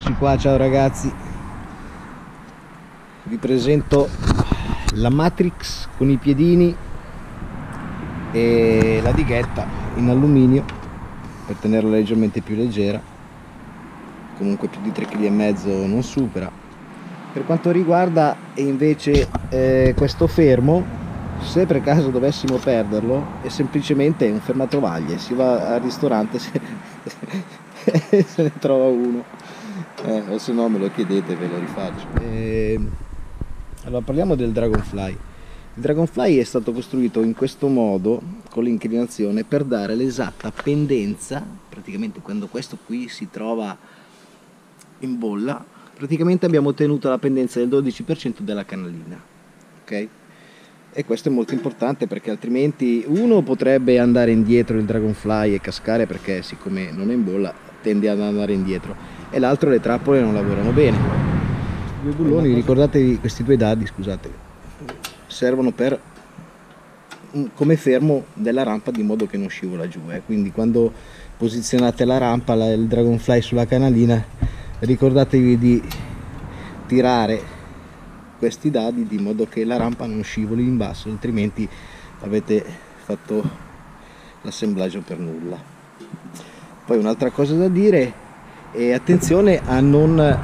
Eccoci qua, ciao ragazzi, vi presento la Matrix con i piedini e la dighetta in alluminio per tenerla leggermente più leggera, comunque più di 3,5 kg non supera. Per quanto riguarda invece questo fermo, se per caso dovessimo perderlo, è semplicemente un fermatovaglie, si va al ristorante e se ne trova uno, o se no me lo chiedete, ve lo rifaccio. Allora parliamo del Dragonfly. Il Dragonfly è stato costruito in questo modo, con l'inclinazione, per dare l'esatta pendenza. Praticamente quando questo qui si trova in bolla, praticamente abbiamo ottenuto la pendenza del 12% della canalina, ok? E questo è molto importante perché altrimenti uno potrebbe andare indietro il Dragonfly e cascare, perché siccome non è in bolla tende ad andare indietro, e l'altro le trappole non lavorano bene. Due bulloni, ricordatevi, questi due dadi, scusate, servono per come fermo della rampa, di modo che non scivola giù, quindi quando posizionate la rampa, il Dragonfly sulla canalina, ricordatevi di tirare questi dadi di modo che la rampa non scivoli in basso, altrimenti avete fatto l'assemblaggio per nulla. Poi un'altra cosa da dire è attenzione a non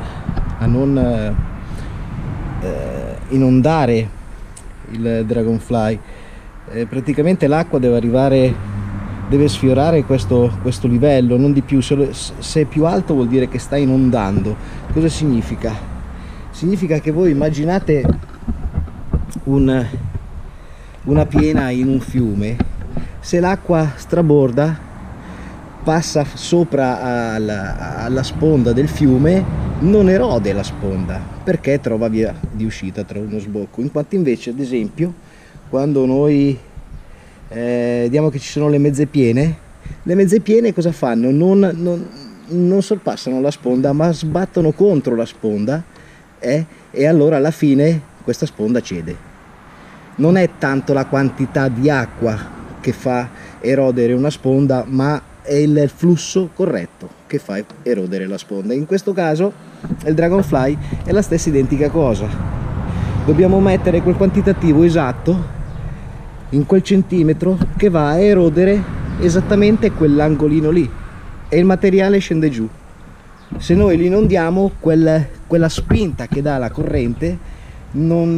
inondare il Dragonfly. Praticamente l'acqua deve sfiorare questo livello, non di più. Se è più alto vuol dire che sta inondando. Cosa significa? Significa che voi immaginate una piena in un fiume, se l'acqua straborda, passa sopra alla sponda del fiume, non erode la sponda perché trova via di uscita, trova uno sbocco. In quanto invece, ad esempio, quando noi vediamo che ci sono le mezze piene cosa fanno? Non sorpassano la sponda, ma sbattono contro la sponda, e allora alla fine questa sponda cede. Non è tanto la quantità di acqua che fa erodere una sponda, ma è il flusso corretto che fa erodere la sponda. In questo caso il Dragonfly è la stessa identica cosa. Dobbiamo mettere quel quantitativo esatto in quel centimetro che va a erodere esattamente quell'angolino lì, e il materiale scende giù. Se noi li inondiamo, quella spinta che dà la corrente non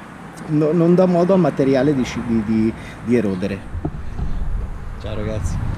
dà modo al materiale di erodere. Ciao ragazzi.